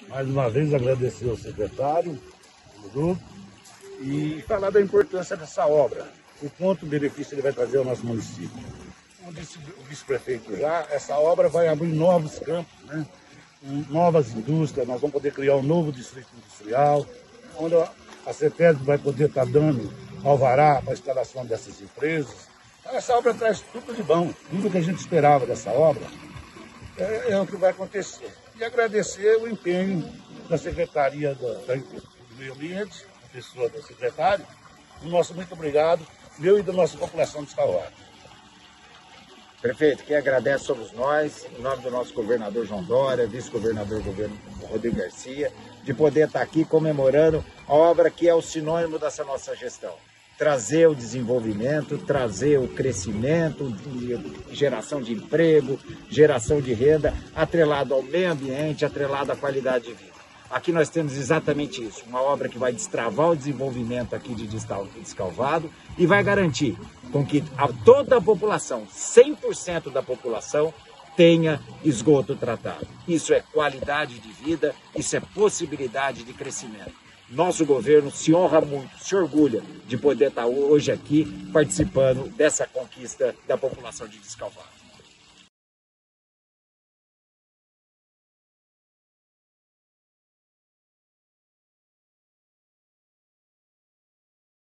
Mais uma vez agradecer ao secretário do grupo e falar da importância dessa obra, o quanto benefício ele vai trazer ao nosso município. Como disse o vice-prefeito já, essa obra vai abrir novos campos, né? Novas indústrias, nós vamos poder criar um novo distrito industrial, onde a CETESB vai poder estar dando alvará para a instalação dessas empresas. Então, essa obra traz tudo de bom, tudo que a gente esperava dessa obra é o que vai acontecer. E agradecer o empenho da Secretaria do Meio Ambiente, a pessoa do secretário. O nosso muito obrigado, meu e da nossa população de Escalvado. Prefeito, quem agradece somos nós, em nome do nosso governador João Dória, vice-governador Rodrigo Garcia, de poder estar aqui comemorando a obra que é o sinônimo dessa nossa gestão. Trazer o desenvolvimento, trazer o crescimento, geração de emprego, geração de renda, atrelado ao meio ambiente, atrelado à qualidade de vida. Aqui nós temos exatamente isso, uma obra que vai destravar o desenvolvimento aqui de Descalvado e vai garantir com que toda a população, 100% da população, tenha esgoto tratado. Isso é qualidade de vida, isso é possibilidade de crescimento. Nosso governo se honra muito, se orgulha de poder estar hoje aqui participando dessa conquista da população de Descalvado.